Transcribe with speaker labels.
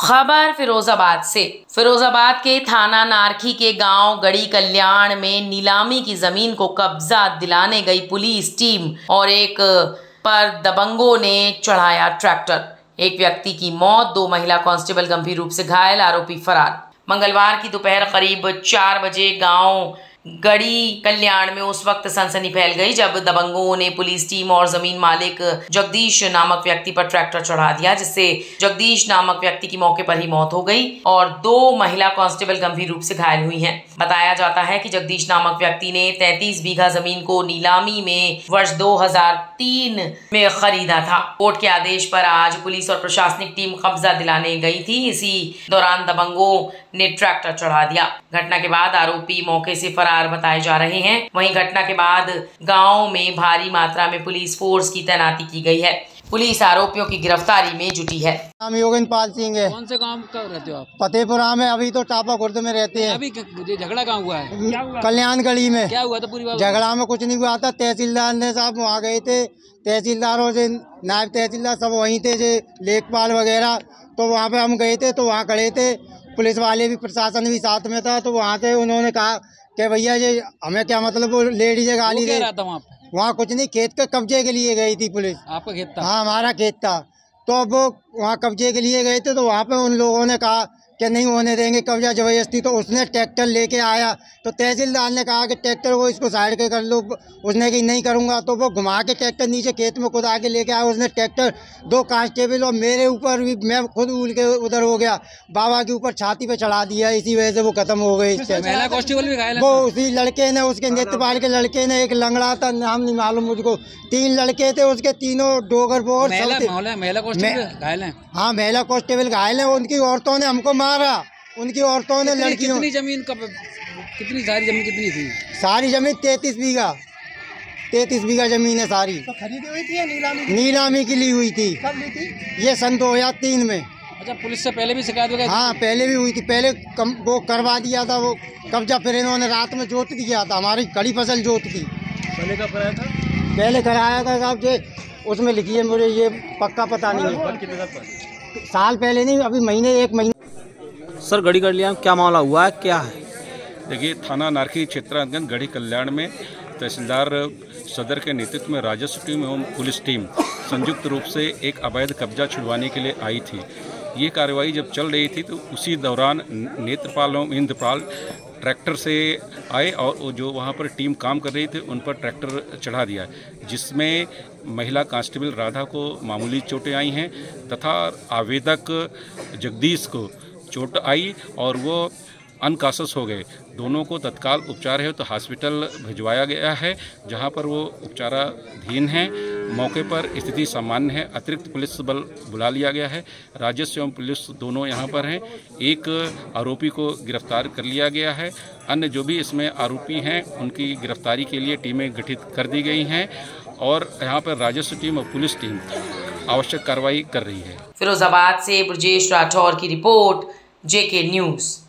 Speaker 1: खबर फिरोजाबाद से। फिरोजाबाद के थाना नारखी के गांव गढ़ी कल्याण में नीलामी की जमीन को कब्जा दिलाने गई पुलिस टीम और एक पर दबंगों ने चढ़ाया ट्रैक्टर। एक व्यक्ति की मौत, 2 महिला कांस्टेबल गंभीर रूप से घायल, आरोपी फरार। मंगलवार की दोपहर करीब 4 बजे गांव गढ़ी कल्याण में उस वक्त सनसनी फैल गई जब दबंगों ने पुलिस टीम और जमीन मालिक जगदीश नामक व्यक्ति पर ट्रैक्टर चढ़ा दिया, जिससे जगदीश नामक व्यक्ति की मौके पर ही मौत हो गई और 2 महिला कांस्टेबल गंभीर रूप से घायल हुई हैं। बताया जाता है कि जगदीश नामक व्यक्ति ने 33 बीघा जमीन को नीलामी में वर्ष 2003 में खरीदा था। कोर्ट के आदेश पर आज पुलिस और प्रशासनिक टीम कब्जा दिलाने गई थी। इसी दौरान दबंगों ने ट्रैक्टर चढ़ा दिया। घटना के बाद आरोपी मौके से फरार बताए जा रहे हैं। वहीं घटना के बाद गांव में भारी मात्रा में पुलिस फोर्स की तैनाती की गई है। पुलिस आरोपियों की गिरफ्तारी में जुटी है।
Speaker 2: नाम योगेंद्रपाल सिंह है।
Speaker 3: कौन से गांव का रहते हो आप?
Speaker 2: फतेहपुरा में। अभी तो टापा खुर्द में रहते हैं।
Speaker 3: अभी झगड़ा कहाँ हुआ है?
Speaker 2: कल्याण गली में।
Speaker 3: क्या हुआ था? पूरी बात।
Speaker 2: झगड़ा में कुछ नहीं हुआ था। तहसीलदार ने साहब वहाँ गए थे, तहसीलदारों से नायब तहसीलदार सब वहीं थे, लेखपाल वगैरह। तो वहाँ पे हम गए थे, तो वहाँ खड़े थे, पुलिस वाले भी, प्रशासन भी साथ में था। तो वहाँ से उन्होंने कहा कि भैया ये हमें क्या मतलब, लेडीज गाली दे। वहाँ कुछ नहीं, खेत के कब्जे के लिए गई थी पुलिस।
Speaker 3: आपका खेत था? हाँ,
Speaker 2: हमारा खेत था। तो अब वो वहाँ कब्जे के लिए गए थे, तो वहाँ पे उन लोगों ने कहा कि नहीं होने देंगे कब्जा जबरदस्ती। तो उसने ट्रैक्टर लेके आया, तो तहसीलदार ने कहा कि ट्रैक्टर को इसको साइड के कर लो। उसने कि नहीं करूँगा। तो वो घुमा के ट्रैक्टर नीचे खेत में खुदा के लेके आया। उसने ट्रैक्टर 2 कांस्टेबल और मेरे ऊपर भी, मैं खुद उल के उधर हो गया, बाबा के ऊपर छाती पे चढ़ा दिया। इसी वजह से वो खत्म हो गई।
Speaker 3: महिला कांस्टेबल भी घायल है?
Speaker 2: वो उसी लड़के ने, उसके नेत्रपाल के लड़के ने, एक लंगड़ा था, नाम नहीं मालूम मुझको, 3 लड़के थे उसके, तीनों डोगर बोर।
Speaker 3: महिला कांस्टेबल घायल है? हाँ,
Speaker 2: महिला कांस्टेबल घायल है। उनकी औरतों ने हमको मारा, उनकी औरतों ने लड़कियों।
Speaker 3: कितनी जमीन का, कितनी सारी जमीन कितनी थी?
Speaker 2: सारी जमीन 33 बीघा जमीन है सारी। तो खरीदी हुई थी या नीलामी की ली हुई थी? कब ली थी? ये सन 2003 में।
Speaker 3: अच्छा, पुलिस से पहले भी शिकायत वगैरह?
Speaker 2: हाँ, पहले भी हुई थी। पहले वो करवा दिया था वो कब्जा, फिर इन्होंने रात में जोत दिया था, हमारी खड़ी फसल जोत की।
Speaker 3: पहले कब कराया था?
Speaker 2: पहले कराया था साहब जी, उसमें लिखी है, मुझे ये पक्का पता नहीं है। साल पहले नहीं, अभी महीने, 1 महीने।
Speaker 4: सर, गढ़ी कल्याण क्या मामला हुआ है, क्या है?
Speaker 5: देखिए, थाना नारखी क्षेत्रांतर्गत गढ़ी कल्याण में तहसीलदार सदर के नेतृत्व में राजस्व टीम एवं पुलिस टीम संयुक्त रूप से एक अवैध कब्जा छुड़वाने के लिए आई थी। ये कार्रवाई जब चल रही थी तो उसी दौरान नेत्रपाल एवं इंद्रपाल ट्रैक्टर से आए और जो वहाँ पर टीम काम कर रही थी उन पर ट्रैक्टर चढ़ा दिया, जिसमें महिला कांस्टेबल राधा को मामूली चोटें आई हैं तथा आवेदक जगदीश को चोट आई और वो अनकॉन्शियस हो गए। दोनों को तत्काल उपचार है तो हॉस्पिटल भिजवाया गया है, जहां पर वो उपचाराधीन हैं। मौके पर स्थिति सामान्य है। अतिरिक्त पुलिस बल बुला लिया गया है। राजस्व एवं पुलिस दोनों यहां पर हैं। एक आरोपी को गिरफ्तार कर लिया गया है। अन्य जो भी इसमें आरोपी हैं उनकी गिरफ्तारी के लिए टीमें गठित कर दी गई हैं और यहाँ पर राजस्व टीम और पुलिस टीम आवश्यक कार्रवाई कर रही है।
Speaker 1: फिरोजाबाद से ब्रजेश राठौर की रिपोर्ट, JK न्यूज़।